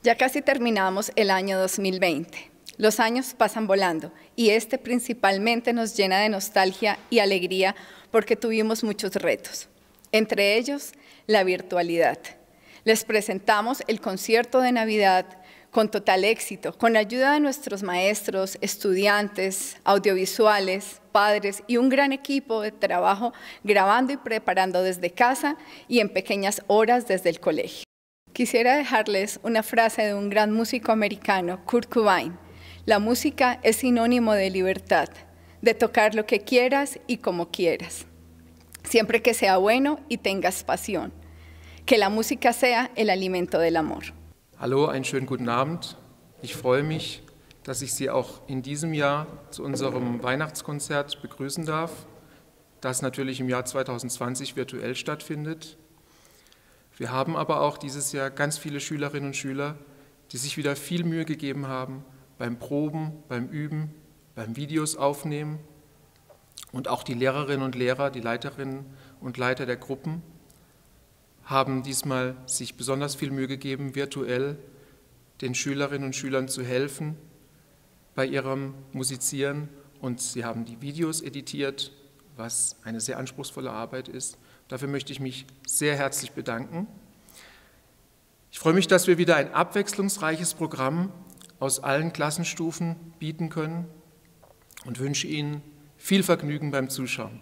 Ya casi terminamos el año 2020. Los años pasan volando y este principalmente nos llena de nostalgia y alegría porque tuvimos muchos retos, entre ellos la virtualidad. Les presentamos el concierto de Navidad con total éxito, con ayuda de nuestros maestros, estudiantes, audiovisuales, padres y un gran equipo de trabajo grabando y preparando desde casa y en pequeñas horas desde el colegio. Quisiera dejarles una frase de un gran músico americano, Kurt Cobain. La música es sinónimo de libertad, de tocar lo que quieras y como quieras, siempre que sea bueno y tengas pasión. Que la música sea el alimento del amor. Hallo, einen schönen guten Abend. Ich freue mich, dass ich Sie auch in diesem Jahr zu unserem Weihnachtskonzert begrüßen darf, das natürlich im Jahr 2020 virtuell stattfindet. Wir haben aber auch dieses Jahr ganz viele Schülerinnen und Schüler, die sich wieder viel Mühe gegeben haben beim Proben, beim Üben, beim Videos aufnehmen und auch die Lehrerinnen und Lehrer, die Leiterinnen und Leiter der Gruppen haben diesmal sich besonders viel Mühe gegeben, virtuell den Schülerinnen und Schülern zu helfen bei ihrem Musizieren und sie haben die Videos editiert, was eine sehr anspruchsvolle Arbeit ist. Dafür möchte ich mich sehr herzlich bedanken. Ich freue mich, dass wir wieder ein abwechslungsreiches Programm aus allen Klassenstufen bieten können und wünsche Ihnen viel Vergnügen beim Zuschauen.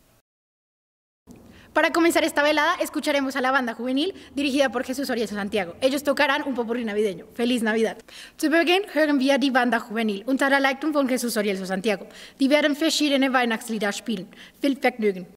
Para comenzar esta velada, escucharemos a la banda juvenil dirigida por Jesús Orielzo Santiago. Ellos tocarán un popurrí navideño. ¡Feliz Navidad! Zu Beginn hören wir die Banda Juvenil unter der Leitung von Jesús Orielzo Santiago. Die werden verschiedene Weihnachtslieder spielen. Viel Vergnügen!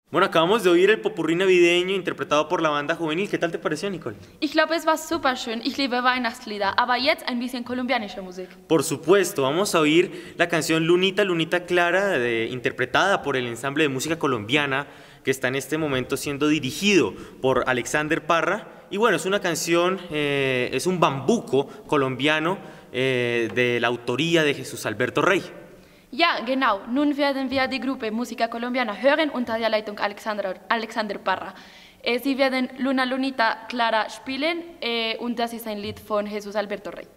Bueno, acabamos de oír el popurrí navideño interpretado por la banda juvenil. ¿Qué tal te pareció, Nicole? Ich glaube, es war super schön. Ich liebe Weihnachtslieder, aber jetzt ein bisschen kolumbianische Musik. Por supuesto, vamos a oír la canción Lunita, Lunita Clara, interpretada por el ensamble de música colombiana, que está en este momento siendo dirigido por Alexander Parra. Y bueno, es una canción, es un bambuco colombiano de la autoría de Jesús Alberto Rey. Ja, genau. Nun werden wir die Gruppe Música Colombiana hören unter der Leitung Alexander Parra. Sie werden Luna Lunita Clara spielen und das ist ein Lied von Jesús Alberto Rey.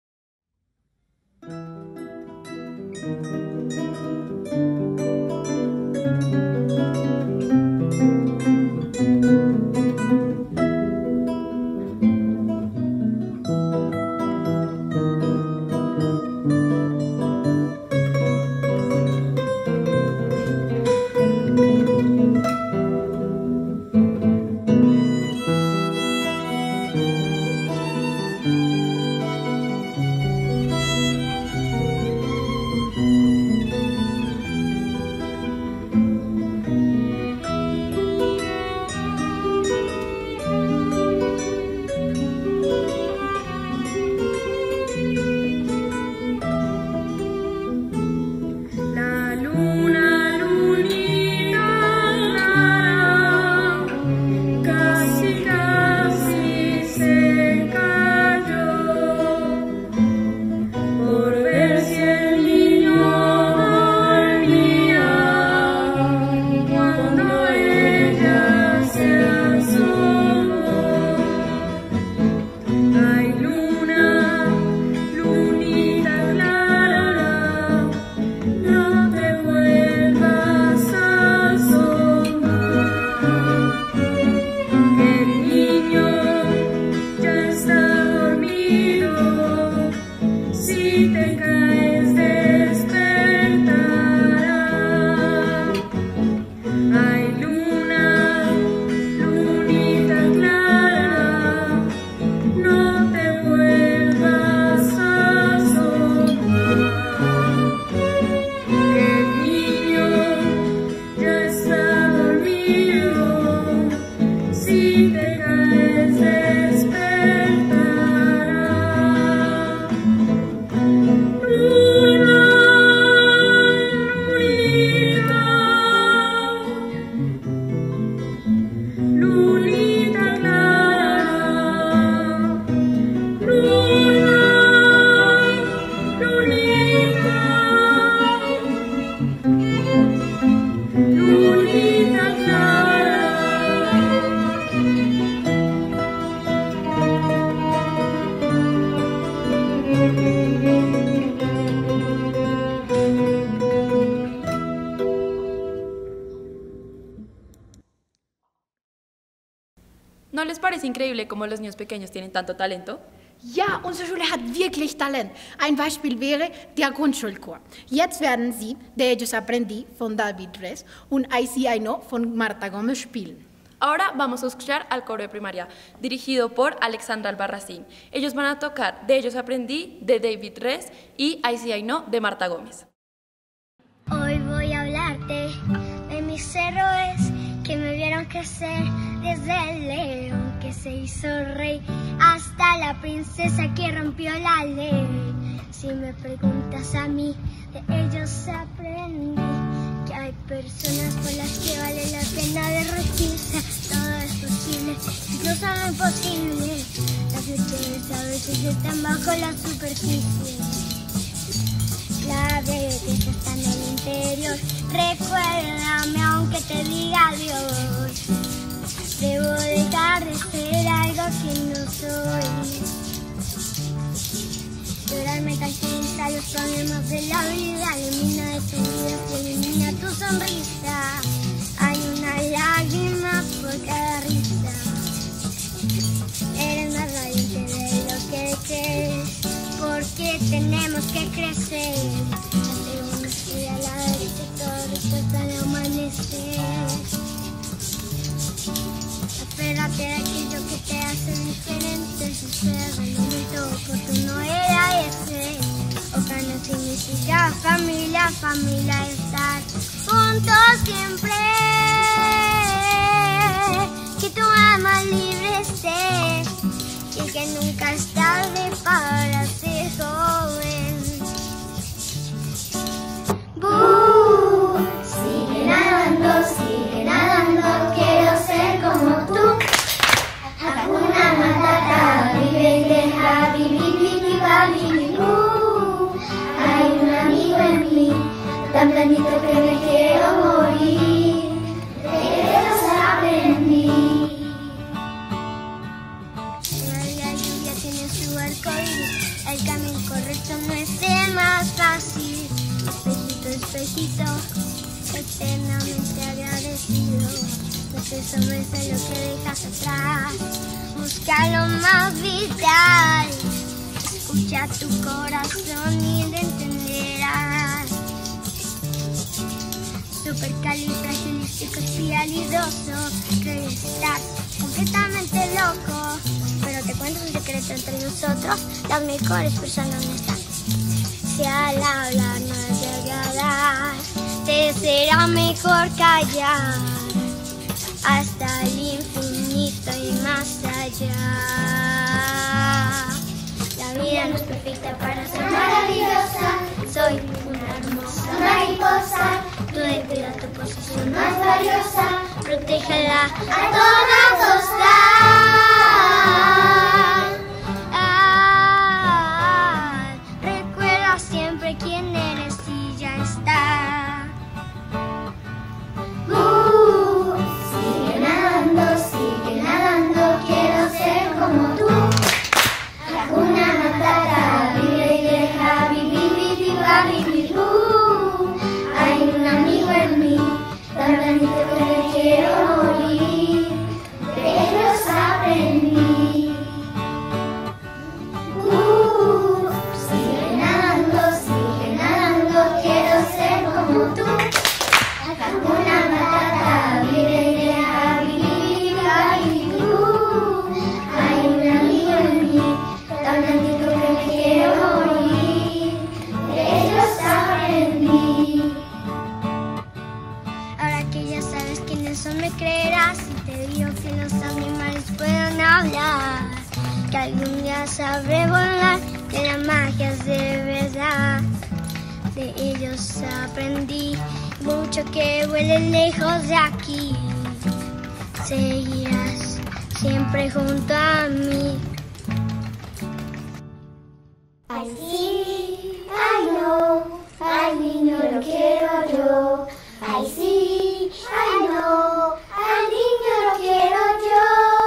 ¿No les parece increíble cómo los niños pequeños tienen tanto talento? Ja, unsere Schule hat wirklich Talent. Ein Beispiel wäre der Grundschulchor. Jetzt werden sie De ellos aprendí von David Res und I See I Know von Marta Gómez spielen. Ahora vamos a escuchar al coro de primaria, dirigido por Alexandra Albarracín. Ellos van a tocar De ellos aprendí, de David Res, y I See I Know, de Marta Gómez. Hoy voy a hablarte de mis héroes que me vieron crecer, desde el león que se hizo rey hasta la princesa que rompió la ley. Si me preguntas a mí, de ellos aprendí que hay personas por las que vale la pena derretirse. Todo es posible, incluso lo imposible. Las noches a veces están bajo la superficie. La belleza está en el interior. Recuérdame aunque te diga adiós. Debo dejar de ser algo que no soy. Llorar me tranquiliza los problemas de la vida. Elimina de tu vida, se elimina tu sonrisa. Hay una lágrima por cada risa. Eres más valiente de lo que crees, porque tenemos que crecer. La segunda estrella a la derecha, todo respuesta al amanecer. Espérate de aquello que te hace diferente. Si fuera el momento oportuno era ese. Ojalá significa familia, familia, estar juntos siempre. Eso es lo que dejas atrás. Busca lo más vital. Escucha tu corazón y lo entenderás. Supercalifragilisticoespialidoso. Crees estar completamente loco, pero te cuento un secreto entre nosotros. Las mejores personas no están. Si al hablar no te agradas, te será mejor callar hasta el infinito y más allá. La vida no es perfecta para ser maravillosa. Soy una hermosa mariposa. Tú descuida tu posición más valiosa. Protégela a toda costa. Recuerda siempre quién eres y ya está. Sigue nadando, quiero ser como tú. Hakuna Matata, vive y deja vivir, vivir, vivir. Hay un amigo en mí, tan grandito que le quiero morir. De ellos aprendí. Sigue nadando, quiero ser como tú. Hakuna Matata, vive y deja vivir, vivir. Hay un amigo en mí, tan grandito que me quiero morir. De ellos aprendí. Ahora que ya sabes quiénes son, me creerás si te digo que los animales pueden hablar. Que algún día sabré volar, que la magia es de verdad. De ellos aprendí mucho, que vuelen lejos de aquí. Seguirás siempre junto a mí. Ay sí, ay no, ay niño lo quiero yo. Ay sí, ay no, ay niño lo quiero yo.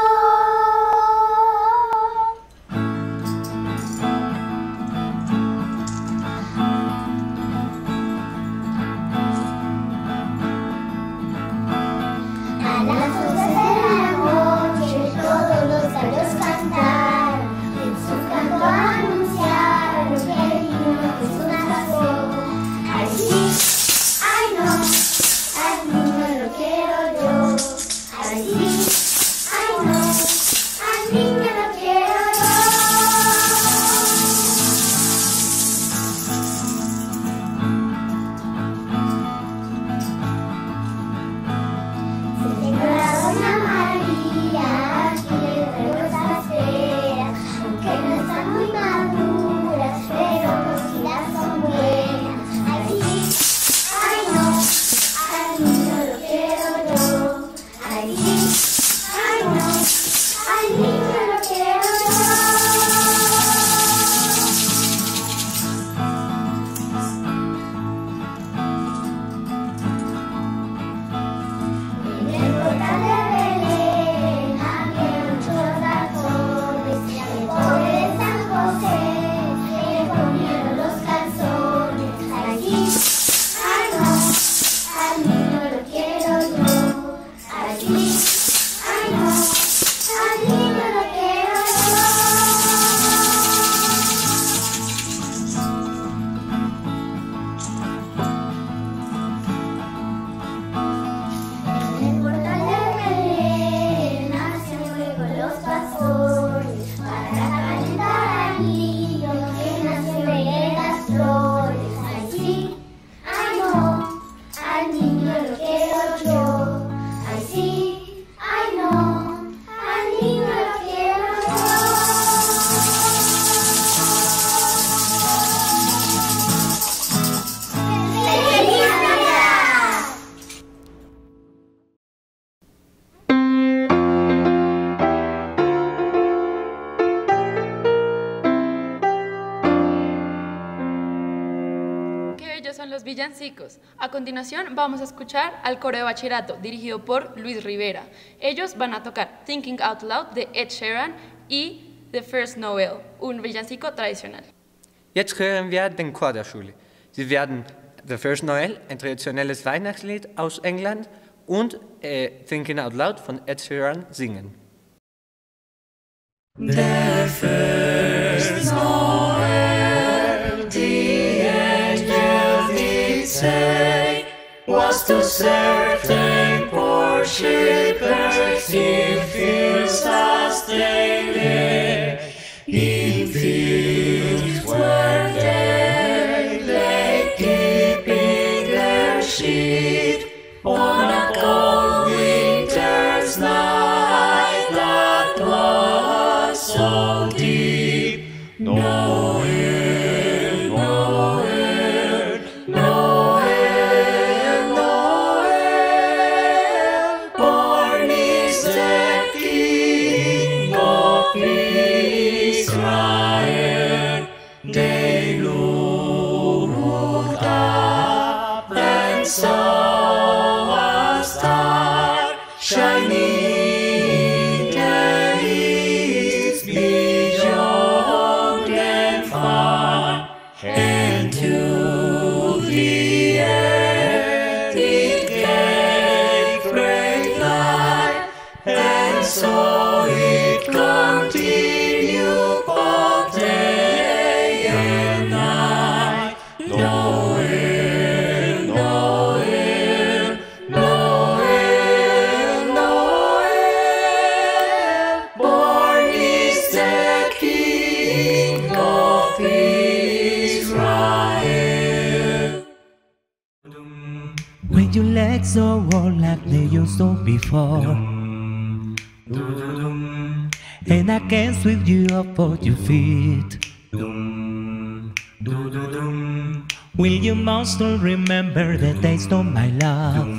A las 12 de la noche todos los gallos cantaron, en su canto anunciaron que el niño Jesús nació. Ay sí, ay no, ay niño lo quiero yo. Ay sí, ay no, ay niño lo quiero yo. Si tengo la Dona María, aquí le traigo estas peras, aunque no están muy maduras, pero cocidas son buenas. Ay sí, ay no, ay niño lo quiero yo. Ay sí, ay no, ay niño lo quiero yo. En el portal de Belén había muchos ratones, y al pobre de San José le comieron los calzones. Ay sí, ay no, ay niño lo quiero yo. Ay sí, ay no, ay niño lo quiero yo. En el portal de Belén nacen luego los pastores para calentar al niño que nació en las flores. Ay sí, ay no, ay niño lo quiero yo. Ay sí, ay no, ay niño lo quiero yo. ¡Feliz Navidad! Qué bellos son los villancicos. A continuación vamos a escuchar al coro de bachillerato dirigido por Luis Rivera. Ellos van a tocar Thinking Out Loud de Ed Sheeran y The First Noel, un villancico tradicional. Jetzt hören wir den Chor der Schule. Sie werden The First Noel, ein traditionelles Weihnachtslied aus England, und Thinking Out Loud von Ed Sheeran singen. The first Noel, the angels did say, was to certain poor shepherds in fields as they lay, in fields where they lay keeping their sheep on a cold winter's night that was so deep. Noel, Noel, Noel, Noel, born is the King of Israel. They looked up and saw a star shining in the east beyond and far, and to the earth it gave great light, and so it continued both day and night. Noel, Noel, Noel, Noel, born is the King of Israel. When your legs are all like they used to before, and I can sweep you up on your feet. Will you still remember the taste of my love?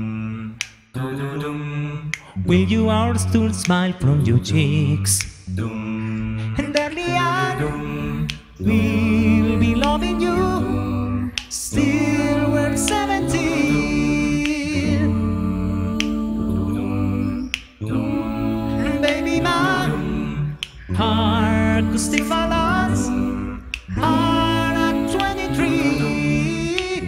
Will you all still smile from your cheeks? And early on, we'll be loving you, still we're 17. Baby, my heart could still balance at 23.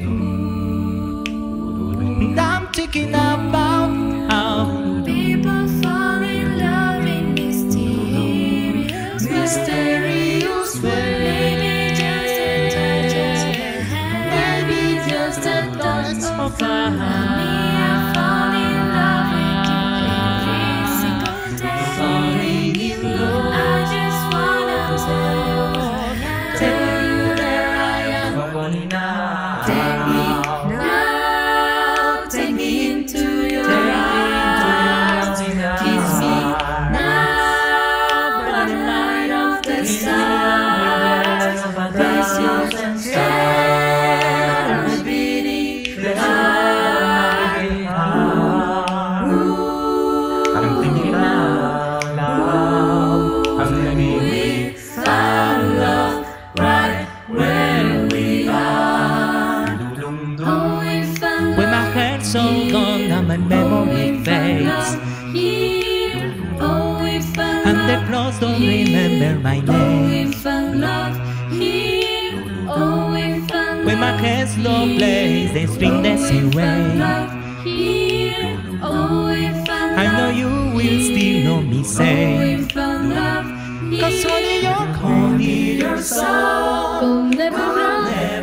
And I'm thinking about how People fall in love in mysterious ways. Maybe just a touch of your hand, maybe just a touch of her hand. I fall in love with you every single day. Falling in love, I just wanna tell you that I am falling now. Take me now, take me into your arms, kiss me now by the light of the stars. Precious and stand with beating heart. I'm thinking out loud. I'm thinking we found love right where we are. Oh, we found when my heart's all gone and my memory fades, here. Oh, we found and the clothes don't remember my name. we found love here. Oh, we found When my head's low plays, they string the same way. love here. Oh, we found I know you will still know me say, we found love here. 'cause honey, your soul will never grow,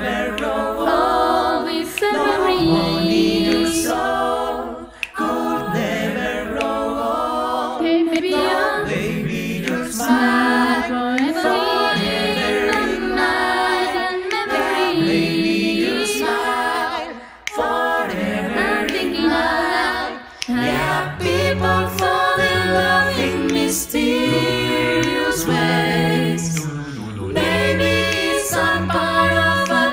always evergreen. your soul could never grow old. Hey, maybe young, Baby, your smile smile forever in my mind and memory. Baby, your smile forever. I'm thinking out loud. Yeah, people fall in love in mysterious ways. Maybe it's a part of a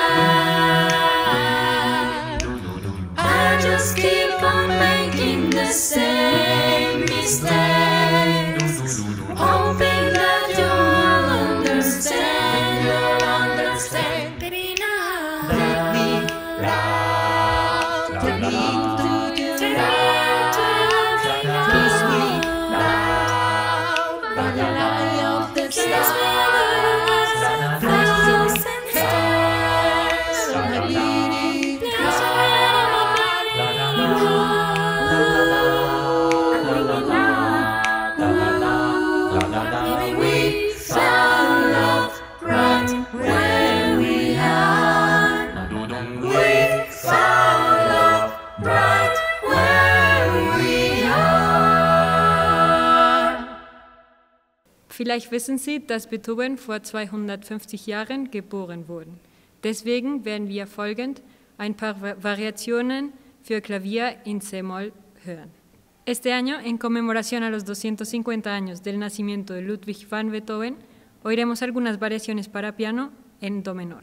plan. I just keep on making the same mistakes, hoping that you'll understand. You'll understand, baby. Now Take me loud, take me into your arms, kiss me loud by the light of the stars. Vielleicht wissen Sie, dass Beethoven vor 250 Jahren geboren wurde. Deswegen werden wir folgend ein paar variaciones für Klavier en C-Moll hören. Este año, en conmemoración a los 250 años del nacimiento de Ludwig van Beethoven, oiremos algunas variaciones para piano en Do menor.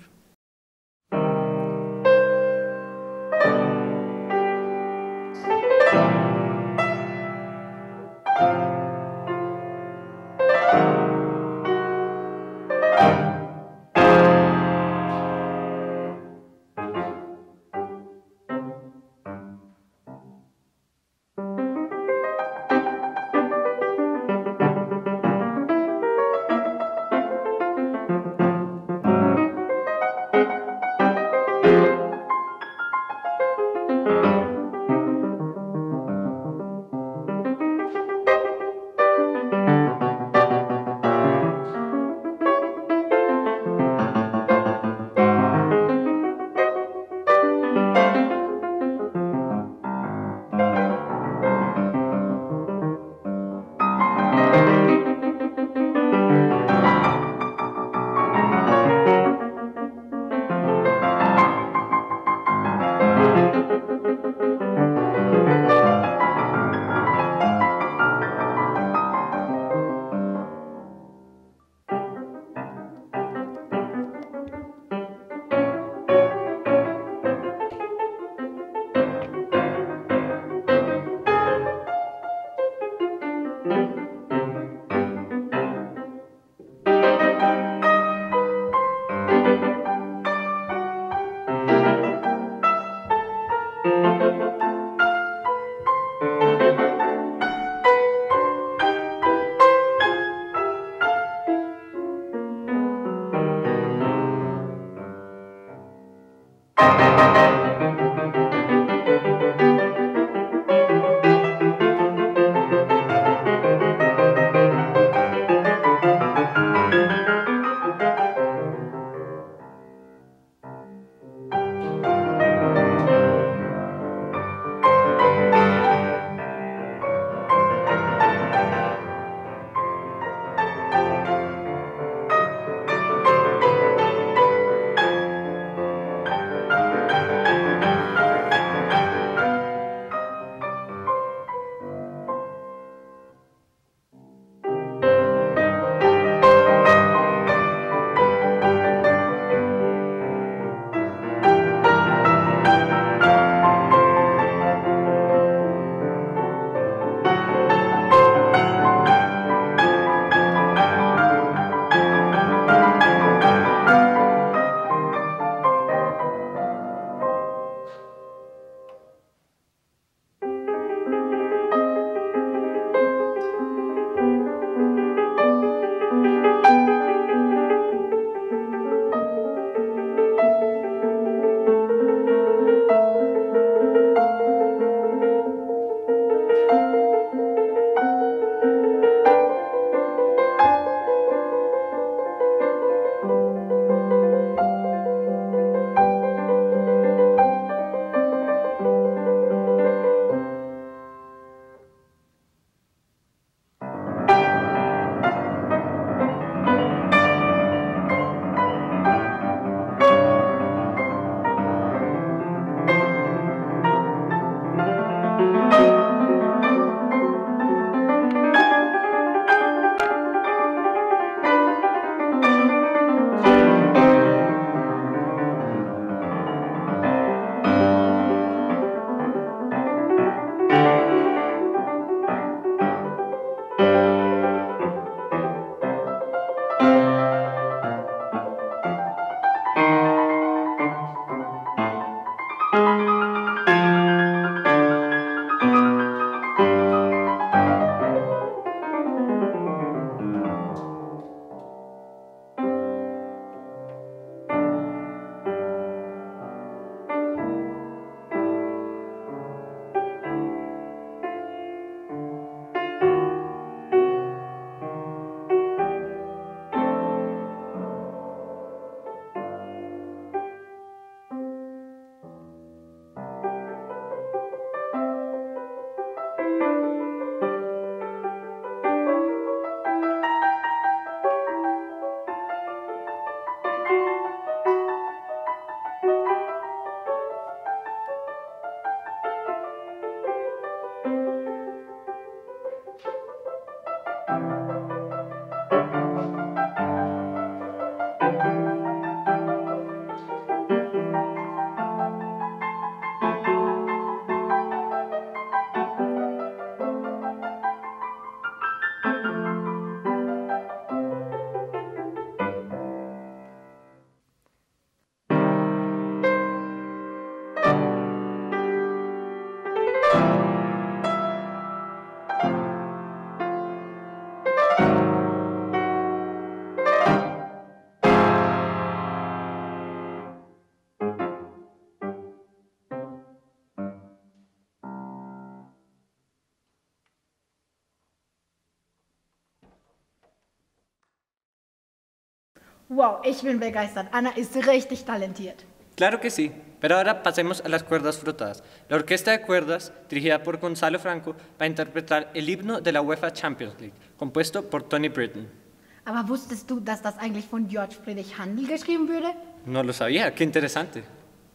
Wow, ich bin begeistert. Ana ist richtig talentiert. Claro que sí, pero ahora pasemos a las cuerdas frotadas. La Orquesta de Cuerdas, dirigida por Gonzalo Franco, va a interpretar el himno de la UEFA Champions League, compuesto por Tony Britton. Aber wusstest du, dass das eigentlich von Georg Friedrich Händel geschrieben wurde? No lo sabía, qué interesante.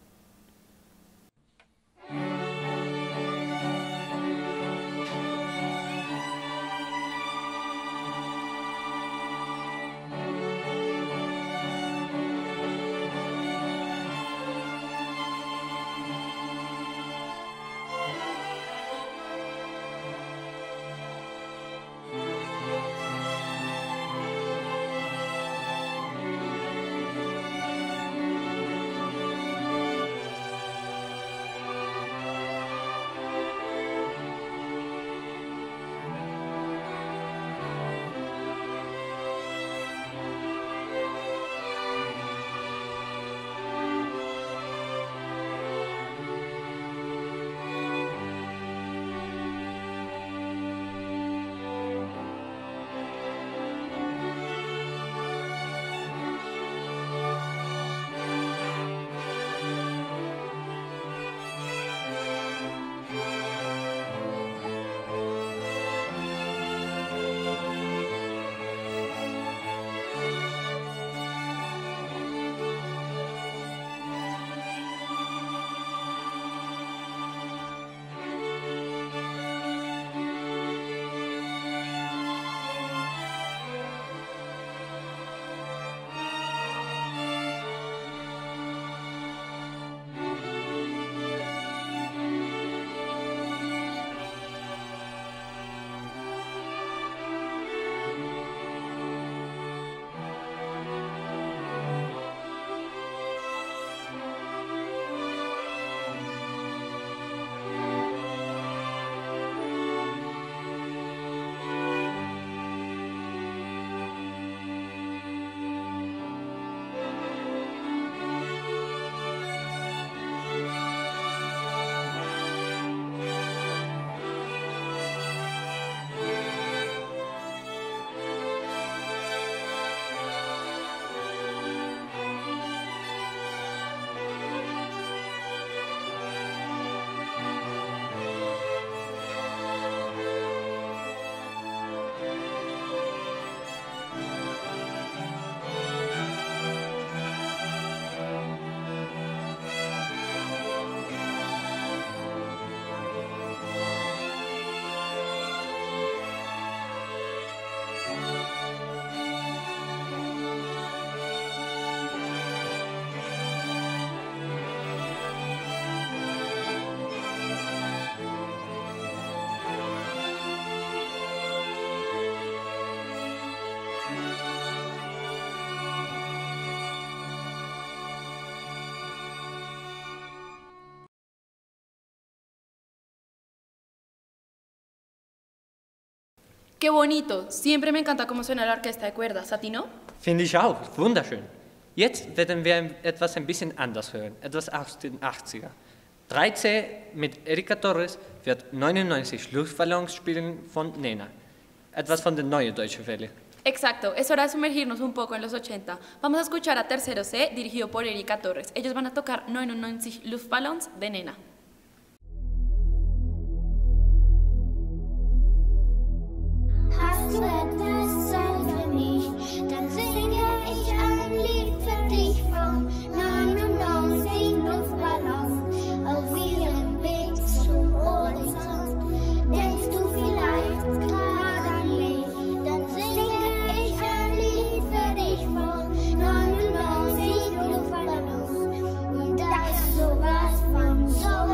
Qué bonito. Siempre me encanta cómo suena la orquesta de cuerdas. ¿A ti no? Finde ich auch, wunderschön. Jetzt werden wir etwas ein bisschen anders hören, etwas aus den 80er. 3C mit Erika Torres wird 99 Luftballons spielen von Nena. Etwas von der neuen Deutsche Welle. Exacto, es hora de sumergirnos un poco en los 80. Vamos a escuchar a Tercero C, dirigido por Erika Torres. Ellos van a tocar 99 Luftballons de Nena. Hast du etwas Zeit für mich, dann singe ich ein Lied für dich von 99 Luftballons auf ihrem Weg zum Horizont. Denkst du vielleicht gerade an mich, dann singe ich ein Lied für dich von 99 Luftballons. Und das ist sowas von so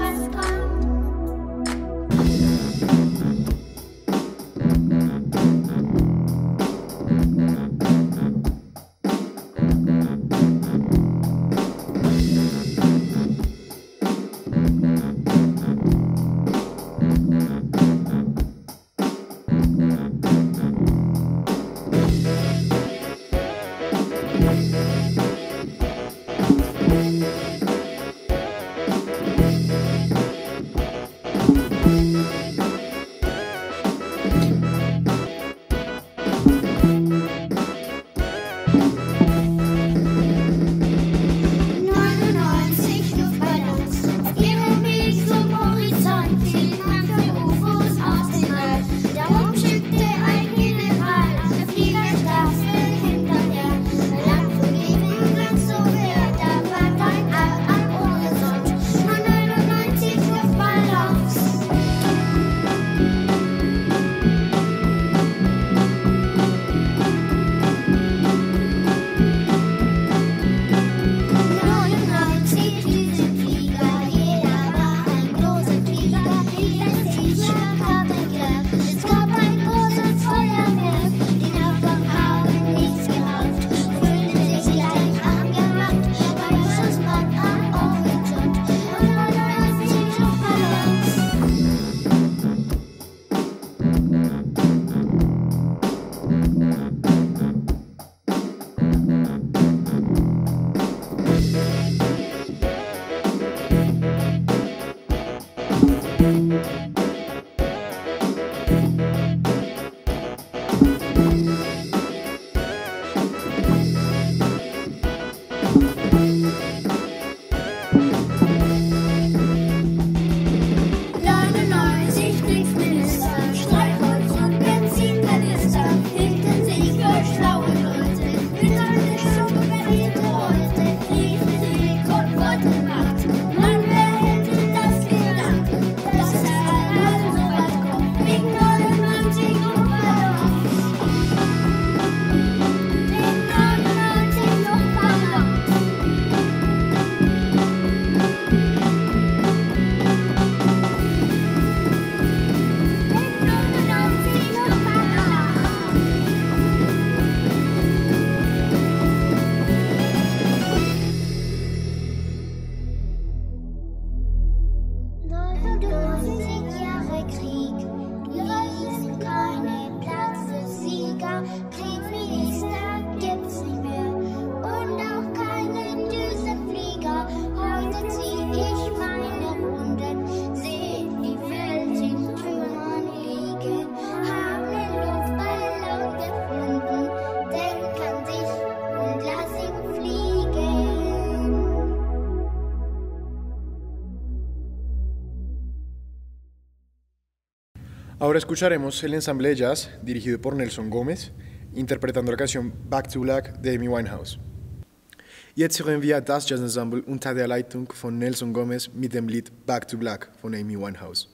Ahora escucharemos el ensamble de jazz dirigido por Nelson Gómez, interpretando la canción Back to Black de Amy Winehouse. Jetzt hören wir das Jazzensemble unter der Leitung von Nelson Gómez mit dem Lied Back to Black von Amy Winehouse.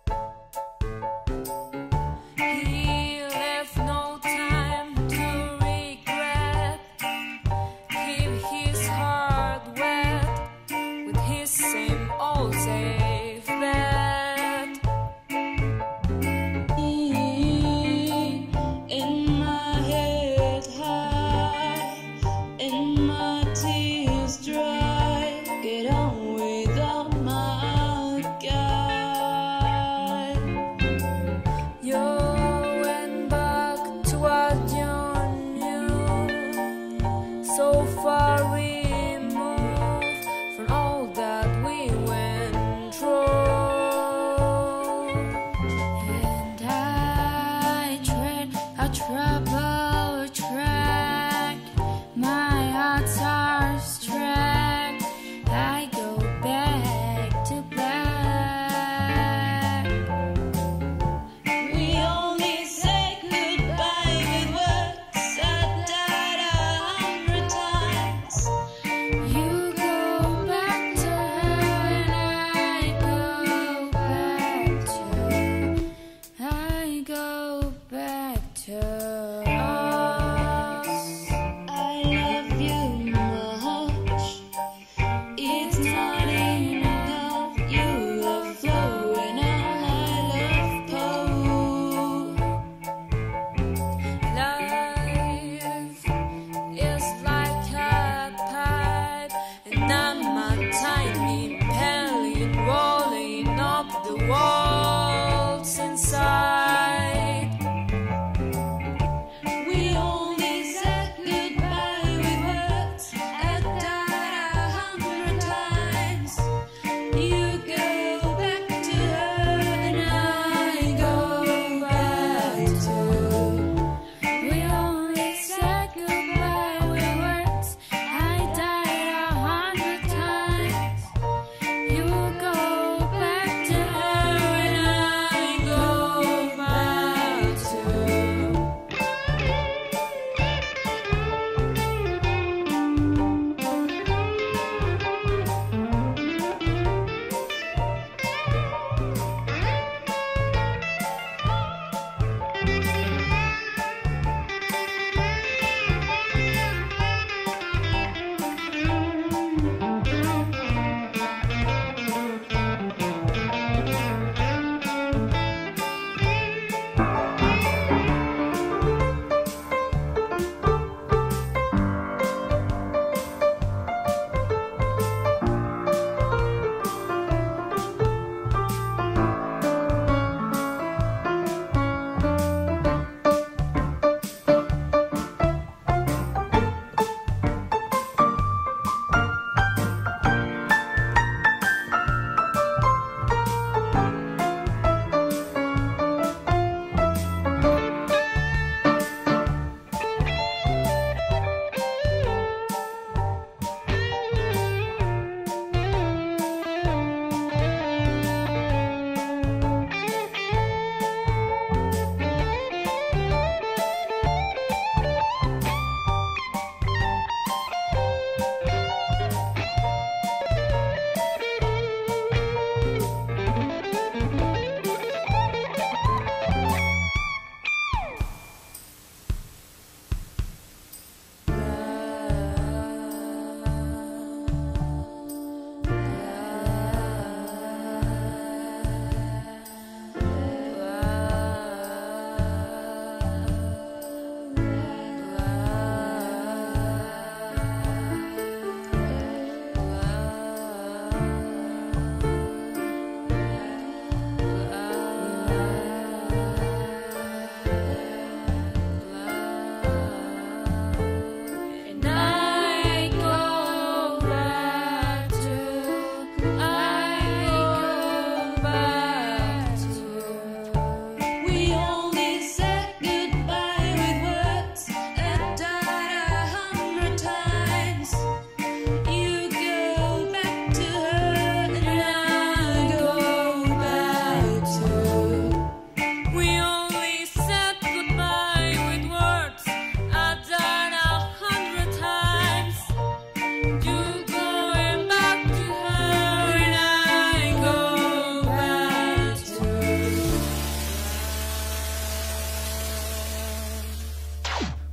He left no time to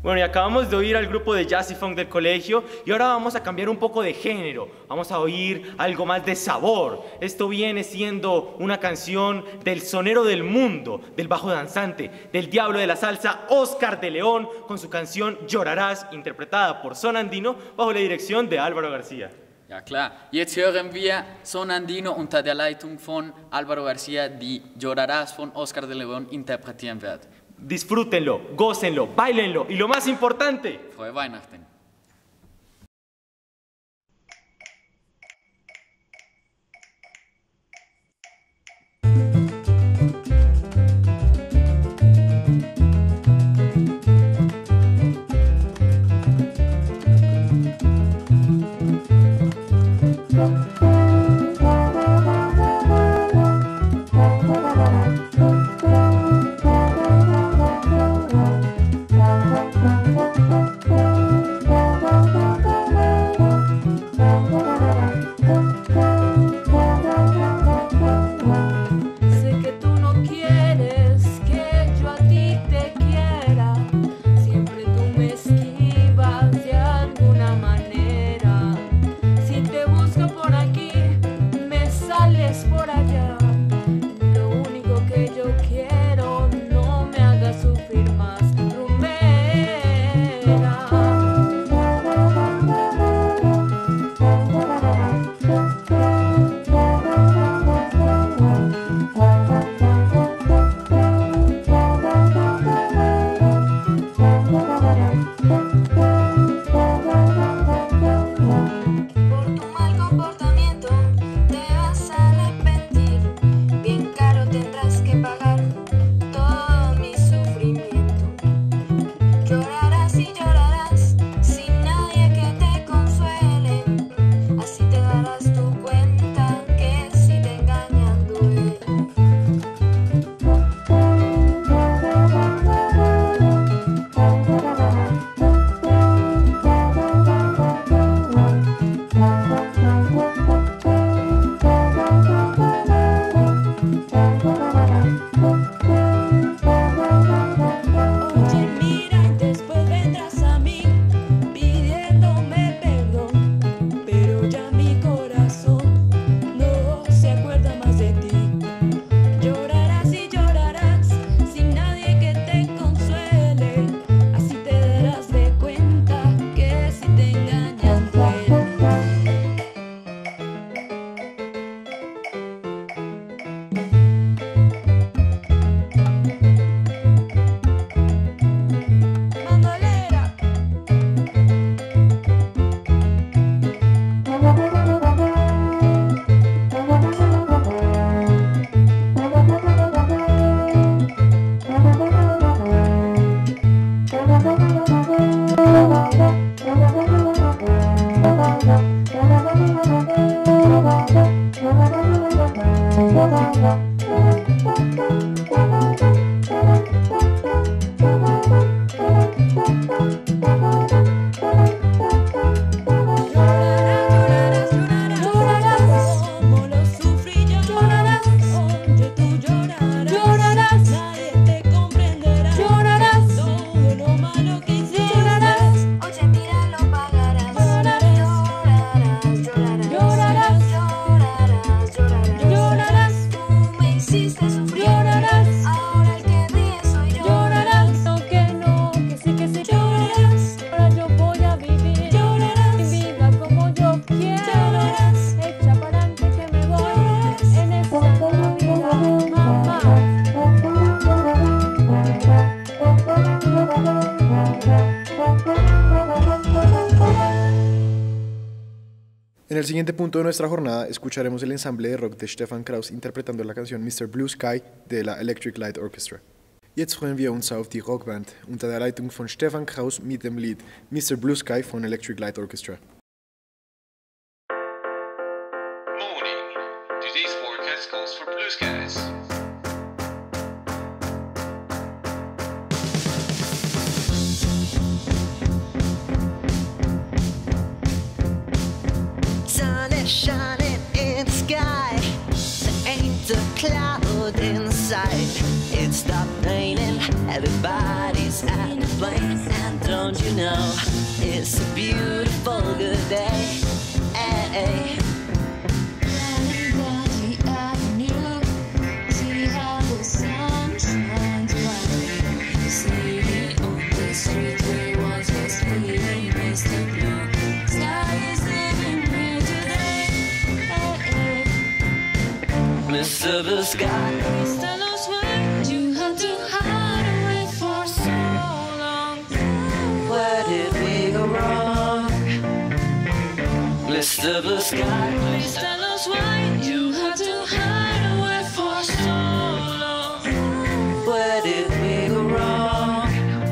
Bueno, y acabamos de oír al grupo de jazz y funk del colegio y ahora vamos a cambiar un poco de género. Vamos a oír algo más de sabor. Esto viene siendo una canción del sonero del mundo, del bajo danzante, del diablo de la salsa, Oscar de León, con su canción Llorarás, interpretada por Son Andino bajo la dirección de Álvaro García. Ja klar, jetzt hören wir Son Andino unter der Leitung von Álvaro García, die Llorarás von Oscar de León interpretieren wird. Disfrútenlo, gócenlo, báilenlo y lo más importante, Frohe Weihnachten. En el siguiente punto de nuestra jornada escucharemos el ensamble de rock de Stefan Kraus interpretando la canción Mr. Blue Sky de la Electric Light Orchestra. Jetzt freuen wir uns auf die Rockband unter der Leitung von Stefan Kraus mit dem Lied Mr. Blue Sky von Electric Light Orchestra. Morning. Today's forecast calls for blue skies. Sun is shining in the sky. There ain't a cloud in sight. It stopped raining. Everybody's at the plane and don't you know it's a beautiful good day? See how the sun shines bright. You see the open street where once was clean, Mr. Blue Sky is living here today. Mr. Blue Sky, Please tell us why you had to hide away for so long. where did we go wrong? Mr. Blue Sky, Please tell us why you had to hide away for so long. where did we go wrong?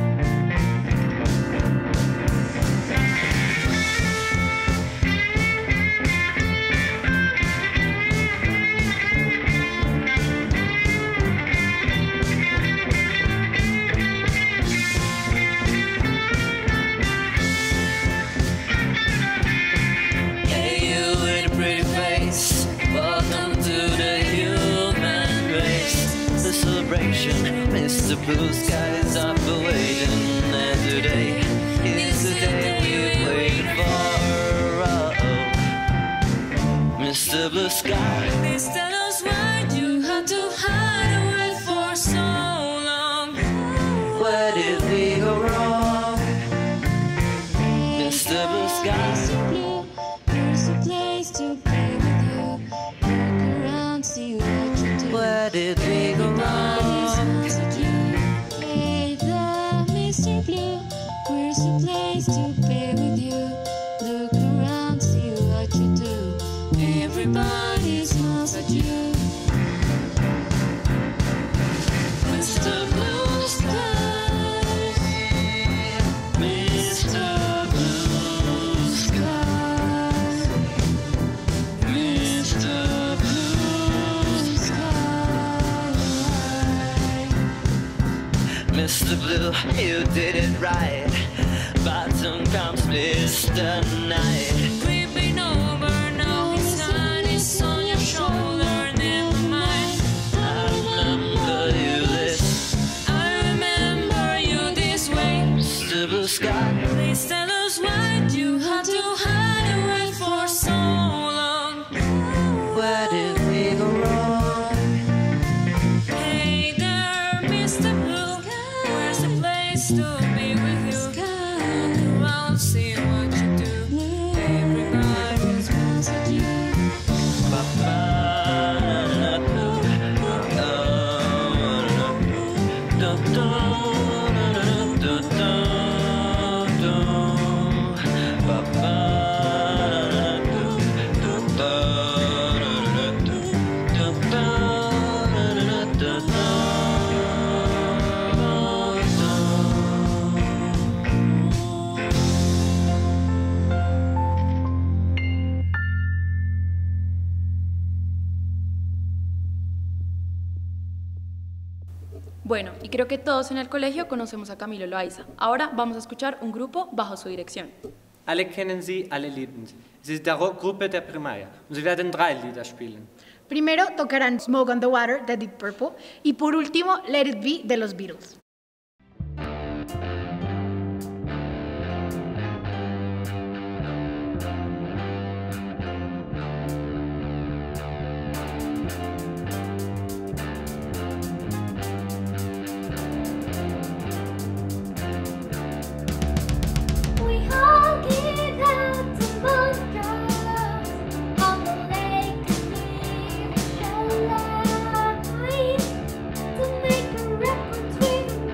Hey, you with a pretty face, welcome to the human race. The celebration, Mr. Blue Skies are waiting, and today is the day we've waited for. Mr. Blue Sky, Please tell us why you had to hide away for so long. where did we go wrong? Mr. Blue Sky, There's a place to play with you. Look around, see what you do. where did we go wrong? Everybody smiles at you. Hey there, Mr. Blue. Where's a place to play with you? Look around, see what you do. Everybody smiles at you. Mr. Blue Sky, Mr. Blue Sky, Mr. Blue Sky. Mr. Blue, you did it right. Bottom comes Mr. Night. Creeping over, now his sun is on your shoulder. Never mind, I remember you this, I remember you this way. Mr. Blue Sky, Please tell us why you had to hide away for so long. where did we go wrong? Hey there, Mr. Blue, where's a place to be with you? Look around, see what you do. Everybody smiles at you. Bueno, y creo que todos en el colegio conocemos a Camilo Loaiza. Ahora vamos a escuchar un grupo bajo su dirección. Alle kennen sie, alle lieben sie. Es ist die Rockgruppe der Primaria und sie werden 3 Lieder spielen. Primero tocarán Smoke on the Water de Deep Purple y por último Let It Be de los Beatles. We all get out to monsters on the lake near Shelley to make a reference with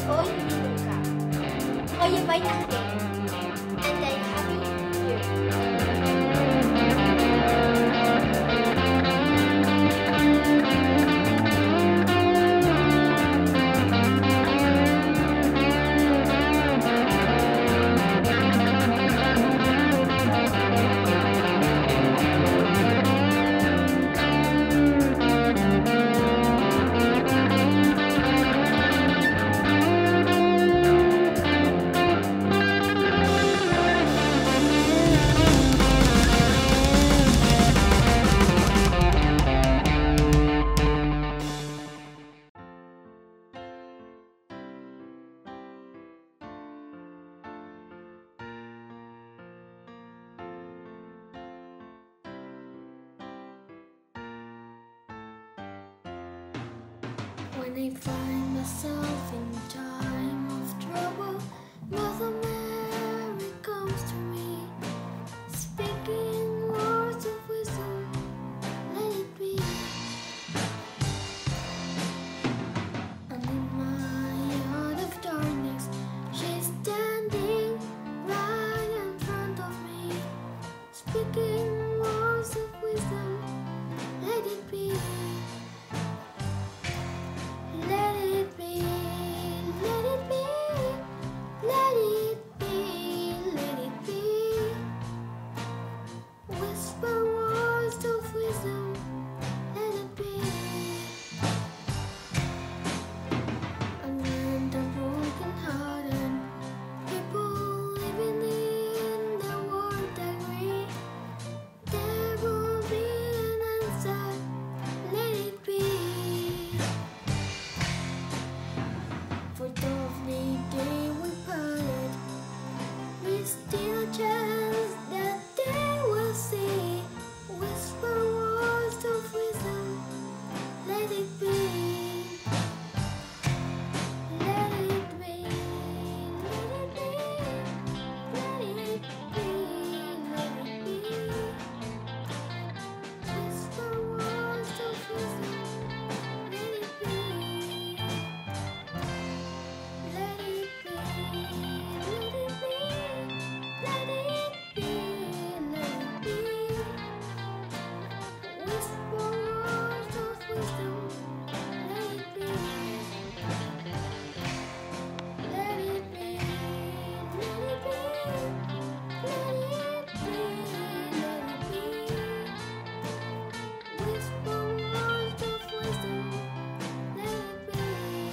hoy y nunca. Hoy es Weihnachten. And I'm happy here. When I find myself in time of trouble, Mother Mary comes to me, speaking words of wisdom, let it be. And in my heart of darkness, she's standing right in front of me, speaking words of wisdom, let it be. Let it be, let it be, let it be, let it be. Whisper words of wisdom, let it be. And when the broken-hearted people living in the world agree, there will be an answer, let it be. For Daphne Day we parted, we still a chance that they will see. Whisper words of wisdom, let it be. Let it be, let it be, let it be, let it be. Whisper words of wisdom, let it be. Let it be, let it be, let it be, let it be. Whisper words of wisdom, let it be. Let it be, let it be, let it be, let it be. Whisper words of wisdom, let it be.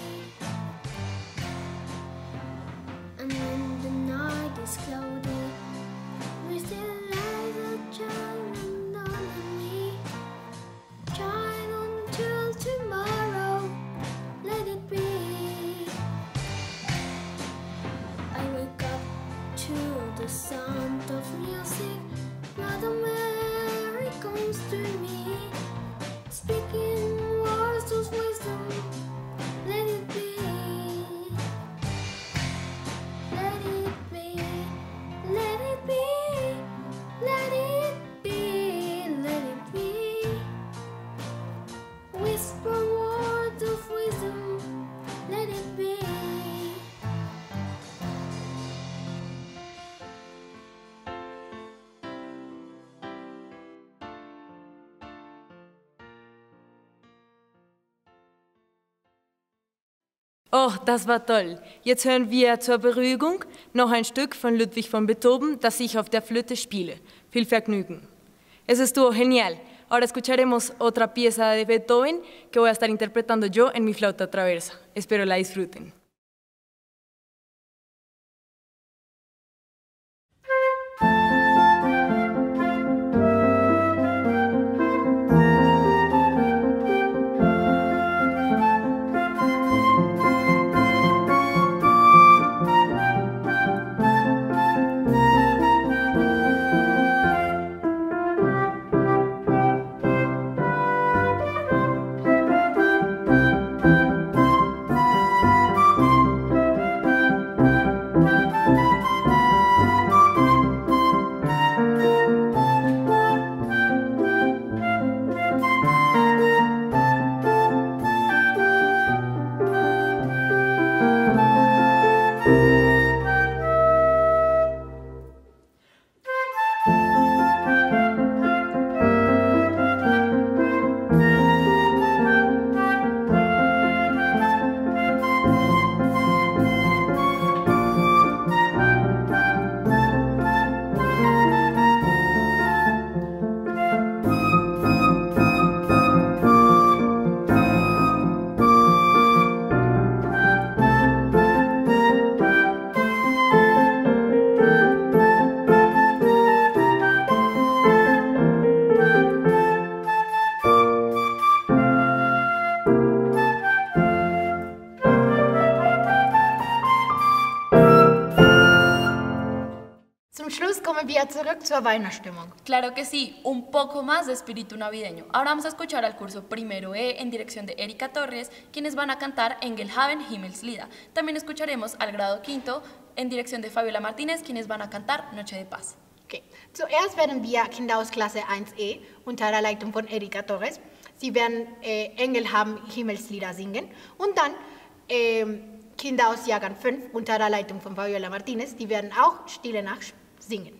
And when the night is cloudy, we still light a child on me. Child until tomorrow, let it be. I wake up to the sound of music. Mother Mary comes to me, speaking words of wisdom, let it be. Let it be, let it be, let it be, let it be. Whisper words of wisdom, let it be. Oh, das war toll. Jetzt hören wir zur Beruhigung noch ein Stück von Ludwig van Beethoven, das ich auf der Flöte spiele. Viel Vergnügen. Eso estuvo genial. Ahora escucharemos otra pieza de Beethoven que voy a estar interpretando yo en mi flauta traversa. Espero la disfruten. Thank kommen wir zurück zur Weihnachtsstimmung. Claro que sí, un poco más de espíritu navideño. Ahora vamos a escuchar al curso primero E en dirección de Erika Torres, quienes van a cantar Engelhaben Himmelslieder. También escucharemos al grado quinto en dirección de Fabiola Martínez, quienes van a cantar Noche de Paz. Okay. Zuerst werden wir Kinder aus Klasse 1e unter der Leitung von Erika Torres. Sie werden Engelhaben Himmelslieder singen und dann Kinder aus Jahrgang 5 unter der Leitung von Fabiola Martínez, die werden auch Stille Nacht singen.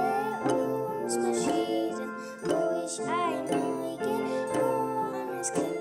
Ein Neugier, Johannes Kind.